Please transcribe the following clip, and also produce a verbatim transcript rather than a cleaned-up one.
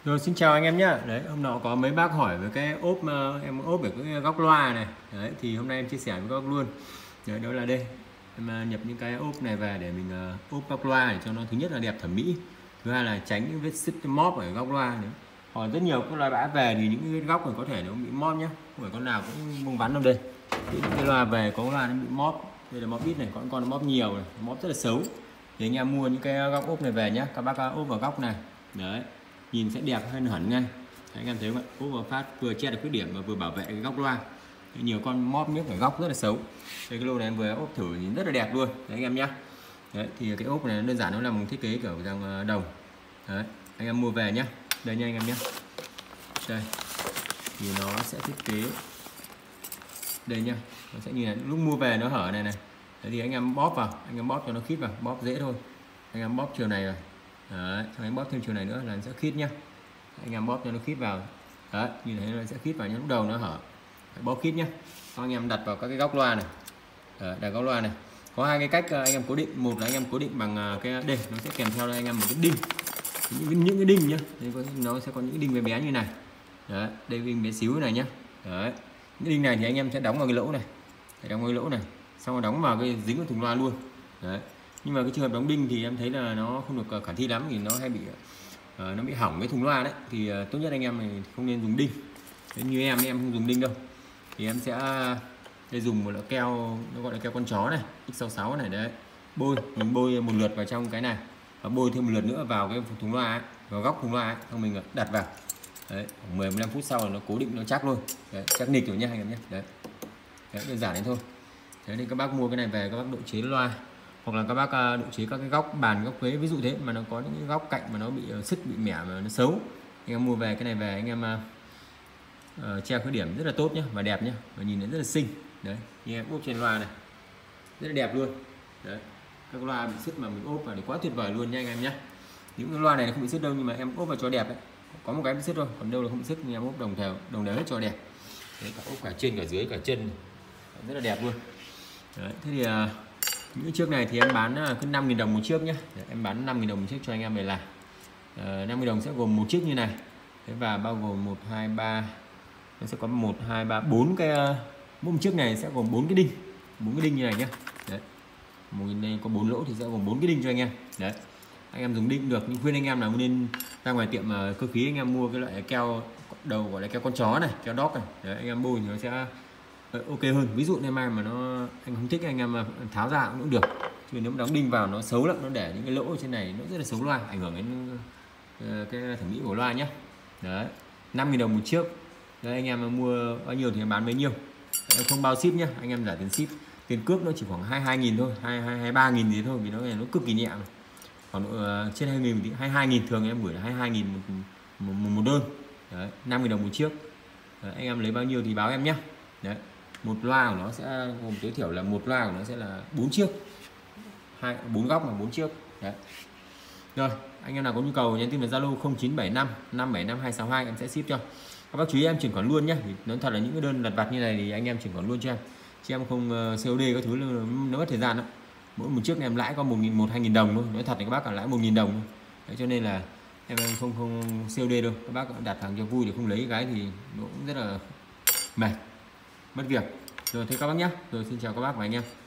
Rồi xin chào anh em nhé. Đấy, hôm nọ có mấy bác hỏi về cái ốp mà em ốp ở cái góc loa này. Đấy, thì hôm nay em chia sẻ với các bác luôn. Đấy, đó là đây. Em à, nhập những cái ốp này về để mình à, ốp góc loa để cho nó thứ nhất là đẹp thẩm mỹ, thứ hai là tránh những vết xước móp ở góc loa nữa. Còn rất nhiều các loa bã về thì những cái góc này có thể nó bị móp nhá. Không phải con nào cũng bung vắn đâu đây. Những cái loa về có loa nó bị móp. Đây là móp ít này, có con nó móp nhiều này, móp rất là xấu. Thì anh em mua những cái góc ốp này về nhá, các bác ốp vào góc này. Đấy, nhìn sẽ đẹp hơn hẳn ngay. Đấy, anh em thấy không ạ, ốp vào phát vừa che được khuyết điểm mà vừa bảo vệ cái góc loa. Đấy, nhiều con móp miếc ở góc rất là xấu. Đây cái lô này em vừa ốp thử nhìn rất là đẹp luôn. Đấy anh em nhá. Đấy, thì cái ốp này đơn giản nó là một thiết kế kiểu dạng đồng. Đấy, anh em mua về nhá. Đây nha anh em nhé. Đây thì nó sẽ thiết kế đây nhá, nó sẽ như này, lúc mua về nó hở này này. Đấy, thì anh em bóp vào, anh em bóp cho nó khít vào, bóp dễ thôi. Anh em bóp chiều này rồi. Đấy, xong anh bóp thêm chiều này nữa là nó sẽ khít nhá. Anh em bóp cho nó khít vào. Đấy, như thế nó sẽ khít vào, nhưng lúc đầu nó hở. Đấy, bóp khít nhá. Xong anh em đặt vào các cái góc loa này. Đấy, đặt góc loa này. Có hai cái cách anh em cố định, một là anh em cố định bằng cái đây, nó sẽ kèm theo đây anh em một cái đinh. Những, những cái đinh nhá. Đây, nó sẽ có những đinh bé bé như này. Đấy, đây đinh bé xíu này nhá. Đấy. Những đinh này thì anh em sẽ đóng vào cái lỗ này. Để đóng vào cái lỗ này, xong rồi đóng vào cái dính vào thùng loa luôn. Đấy. Nhưng mà cái trường hợp đóng đinh thì em thấy là nó không được khả thi lắm, thì nó hay bị uh, nó bị hỏng cái thùng loa đấy. Thì uh, tốt nhất anh em này không nên dùng đinh. Nếu như em em không dùng đinh đâu, thì em sẽ đây dùng một loại keo, nó gọi là keo con chó này, X sáu sáu này. Đấy, bôi mình bôi một lượt vào trong cái này và bôi thêm một lượt nữa vào cái thùng loa ấy, vào góc thùng loa ấy, xong mình đặt vào. Đấy, mười mười lăm phút sau là nó cố định, nó chắc luôn. Đấy, chắc nịch rồi nhá anh em nhé. Đấy. Đấy, đơn giản đấy thôi. Thế nên các bác mua cái này về các bác độ chế loa, hoặc là các bác độ chế các cái góc bàn, góc ghế ví dụ thế, mà nó có những cái góc cạnh mà nó bị sứt, bị mẻ mà nó xấu, anh em mua về cái này về anh em uh, che khuyết điểm rất là tốt nhá, và đẹp nhá, và nhìn nó rất là xinh. Đấy, như em ốp trên loa này rất là đẹp luôn. Đấy, các loa bị sứt mà mình ốp vào thì quá tuyệt vời luôn nha anh em nhé. Những cái loa này không bị sứt đâu, nhưng mà em ốp vào cho đẹp đấy. Có một cái bị sứt thôi, còn đâu là không bị sứt, nhưng em ốp đồng đều, đồng đều hết cho đẹp. Đấy, cả ốp cả trên cả dưới cả chân rất là đẹp luôn. Đấy, thế thì uh, những cái chiếc này thì em bán uh, cứ năm nghìn đồng một chiếc nhé. Đấy, em bán năm nghìn đồng một chiếc cho anh em về làm. uh, năm mươi đồng sẽ gồm một chiếc như này. Thế và bao gồm một hai ba, nó sẽ có một hai ba bốn cái uh, mỗi một chiếc này sẽ gồm bốn cái đinh, bốn cái đinh như này nhé. Đấy, một nghìn đây có bốn lỗ thì sẽ gồm bốn cái đinh cho anh em. Đấy, anh em dùng đinh được, nhưng khuyên anh em là nên ra ngoài tiệm uh, cơ khí anh em mua cái loại keo đầu gọi là keo con chó này, keo đóc này. Đấy, anh em bôi thì nó sẽ ok hơn. Ví dụ ngày mai mà nó anh không thích, anh em tháo ra cũng được, chứ nếu mà đóng đinh vào nó xấu lắm, nó để những cái lỗ ở trên này nó rất là xấu loa, ảnh hưởng đến uh, cái thẩm mỹ của loa nhé. Đấy, năm nghìn đồng một chiếc. Đấy, anh em mua bao nhiêu thì em bán bấy nhiêu. Đấy, không bao ship nhá, anh em trả tiền ship, tiền cước nó chỉ khoảng hai mươi hai nghìn thôi, hai mươi ba nghìn gì thôi, vì nó này nó cực kỳ nhẹ mà. Còn uh, trên hai mươi nghìn thì hai mươi hai nghìn, thường em gửi là hai mươi hai nghìn một, một, một, một đơn. Đấy, năm nghìn đồng một chiếc. Đấy, anh em lấy bao nhiêu thì báo em nhé. Đấy, một loa của nó sẽ gồm tối thiểu là một loa của nó sẽ là bốn chiếc, hai bốn góc là bốn chiếc. Đấy. Rồi, anh em nào có nhu cầu nhắn tin vào Zalo không chín bảy năm năm bảy năm hai sáu hai, em sẽ ship cho. Các bác chú ý em chuyển khoản luôn nhé. Nói thật là những cái đơn lặt vặt như này thì anh em chuyển khoản luôn cho em, chứ em không uh, xê ô đê các thứ, nó mất thời gian đó. Mỗi một chiếc này em lãi có một nghìn, một hai nghìn đồng thôi. Nói thật thì các bác cả lãi một nghìn đồng thôi. Đấy, cho nên là em không không xê ô đê đâu. Các bác đặt hàng cho vui thì không lấy cái thì nó cũng rất là mệt, mất việc. Rồi thế các bác nhé. Rồi xin chào các bác và anh em.